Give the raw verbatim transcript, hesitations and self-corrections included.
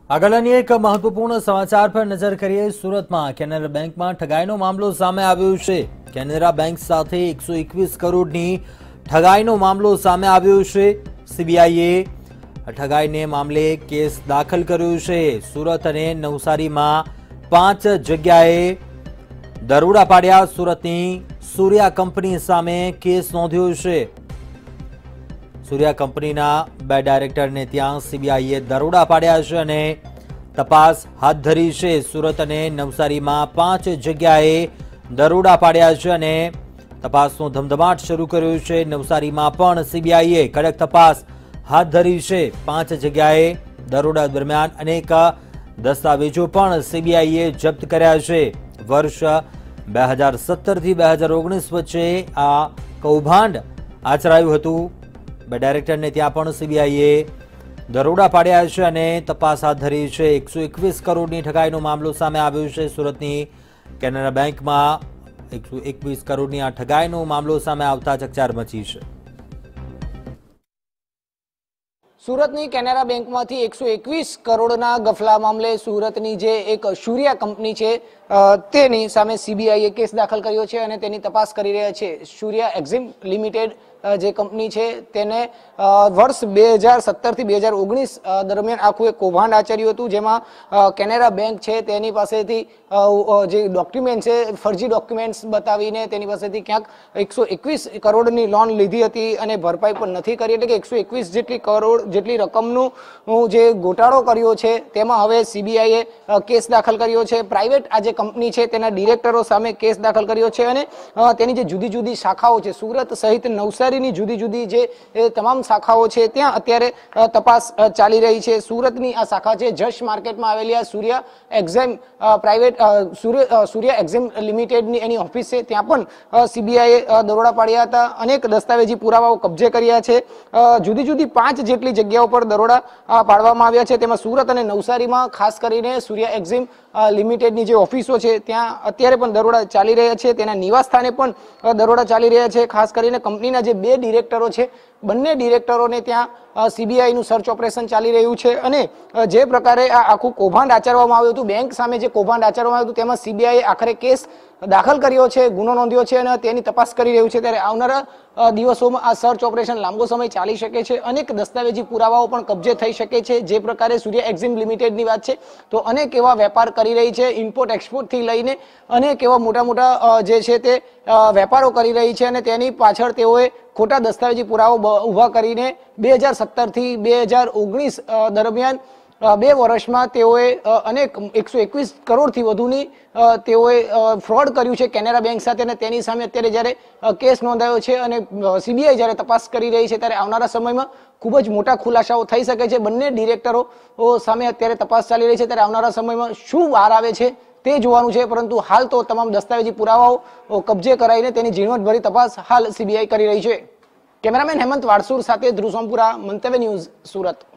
આગળની એક મહત્વપૂર્ણ સમાચાર પર નજર કરીએ। સુરતમાં કેનરા બેંકમાં ઠગાઈનો મામલો સામે આવ્યો છે। કેનરા બેંક સાથે એકસો એકવીસ કરોડની ઠગાઈનો મામલો સામે આવ્યો છે। સીબીઆઈએ ઠગાઈને મામલે કેસ દાખલ કર્યો છે। સુરત અને નવસારીમાં પાંચ જગ્યાએ દરોડા પાડ્યા। સુરતની સૂર્યા કંપની સામે કેસ નોંધ્યો છે। સૂર્યા કંપનીના બે ડાયરેક્ટરને ત્યાં સીબીઆઈએ દરોડા પાડ્યા છે અને તપાસ હાથ ધરી છે। સુરત અને નવસારીમાં પાંચ જગ્યાએ દરોડા પાડ્યા છે અને તપાસનો ધમધમાટ શરૂ કર્યો છે। નવસારીમાં પણ સીબીઆઈએ કડક તપાસ હાથ ધરી છે। પાંચ જગ્યાએ દરોડા દરમિયાન અનેક દસ્તાવેજો પણ સીબીઆઈએ જપ્ત કર્યા છે। વર્ષ બે હજાર સત્તર થી બે હજાર ઓગણીસ વચ્ચે આ કૌભાંડ આચરાયું હતું। બે ડાયરેક્ટરને ત્યાં પણ સીબીઆઈએ દરોડા પાડ્યા છે અને તપાસ હાથ ધરી છે। એકસો એકવીસ કરોડની ઠગાઈનો મામલો સામે આવ્યો છે। સુરતની કેનરા બેંકમાં એકસો એકવીસ કરોડની આ ઠગાઈનો મામલો સામે આવતા ચકચાર મચી છે। સુરતની કેનરા બેંકમાંથી એકસો એકવીસ કરોડના ગફલા મામલે સુરતની જે એક સૂર્યા કંપની છે તેની સામે સીબીઆઈએ કેસ દાખલ કર્યો છે અને તેની તપાસ કરી રહ્યા છે। સૂર્યા એક્ઝિમ લિમિટેડ જે કંપની છે તેને વર્ષ બે હજાર સત્તર થી બે હજાર ઓગણીસ દરમિયાન આખું એક કૌભાંડ આચર્યું હતું, જેમાં કેનરા બેંક છે તેની પાસેથી જે ડોક્યુમેન્ટ છે ફરજી ડોક્યુમેન્ટ્સ બતાવીને તેની પાસેથી ક્યાંક એકસો એકવીસ કરોડની લોન લીધી હતી અને ભરપાઈ પણ નથી કરી, એટલે કે એકસો એકવીસ જેટલી કરોડ જેટલી રકમનું જે ગોટાળો કર્યો છે તેમાં હવે સીબીઆઈએ કેસ દાખલ કર્યો છે। પ્રાઇવેટ આ જે કંપની છે તેના ડિરેક્ટરો સામે કેસ દાખલ કર્યો છે અને તેની જે જુદી જુદી શાખાઓ છે સુરત સહિત નવસારીની જુદી જુદી જે તમામ શાખાઓ છે ત્યાં અત્યારે તપાસ ચાલી રહી છે। સુરતની આ શાખા છે જશ માર્કેટમાં આવેલી આ સૂર્યા એક્ઝિમ પ્રાઇવેટ સૂર્યા એક્ઝિમ લિમિટેડની એની ઓફિસ છે, ત્યાં પણ સીબીઆઈએ દરોડા પાડ્યા હતા, અનેક દસ્તાવેજી પુરાવાઓ કબજે કર્યા છે। જુદી જુદી પાંચ જેટલી જગ્યાઓ પર દરોડા પાડવામાં આવ્યા છે, તેમાં સુરત અને નવસારીમાં ખાસ કરીને સૂર્યા એક્ઝિમ લિમિટેડની જે ઓફિસો છે ત્યાં અત્યારે પણ દરોડા ચાલી રહ્યા છે। તેના નિવાસ સ્થાને પણ દરોડા ચાલી રહ્યા છે। ખાસ કરીને કંપનીના જે બે ડિરેક્ટરો છે બંને ડિરેક્ટરોને ત્યાં સીબીઆઈનું સર્ચ ઓપરેશન ચાલી રહ્યું છે અને જે પ્રકારે આ આખું કૌભાંડ આચરવામાં આવ્યું હતું, બેંક સામે જે કૌભાંડ આચરવામાં આવ્યું હતું તેમાં સીબીઆઈએ આખરે કેસ દાખલ કર્યો છે, ગુનો નોંધ્યો છે અને તેની તપાસ કરી રહ્યું છે। ત્યારે આવનારા દિવસોમાં આ સર્ચ ઓપરેશન લાંબો સમય ચાલી શકે છે, અનેક દસ્તાવેજી પુરાવાઓ પણ કબજે થઈ શકે છે। જે પ્રકારે સૂર્યા એક્ઝિમ લિમિટેડની વાત છે તો અનેક એવા વેપાર કરી રહી છે, ઇમ્પોર્ટ એક્સપોર્ટ થી લઈને અનેક એવા મોટા મોટા જે છે તે વેપારો કરી રહી છે અને તેની પાછળ તેઓએ ખોટા દસ્તાવેજી પુરાવો ઉભા કરીને બે હજાર સત્તર થી બે હજાર ઓગણીસ દરમિયાન બે વર્ષમાં તેઓએ અનેક એકસો એકવીસ કરોડથી વધુની તેઓએ ફ્રોડ કર્યું છે કેનરા બેંક સાથે અને તેની સામે અત્યારે જ્યારે કેસ નોંધાયો છે અને સીબીઆઈ જ્યારે તપાસ કરી રહી છે ત્યારે આવનારા સમયમાં ખૂબ જ મોટા ખુલાસાઓ થઈ શકે છે। બંને ડિરેક્ટરો સામે અત્યારે તપાસ ચાલી રહી છે, ત્યારે આવનારા સમયમાં શું બહાર આવે છે તે જોવાનું છે, પરંતુ હાલ તો તમામ દસ્તાવેજી પુરાવાઓ કબજે કરાઈને તેની ઝીણવટભરી તપાસ હાલ સીબીઆઈ કરી રહી છે। કેમેરામેન હેમંત વાડસુર સાથે ધ્રુવ સોમપુરા, મંતવ્ય ન્યૂઝ, સુરત।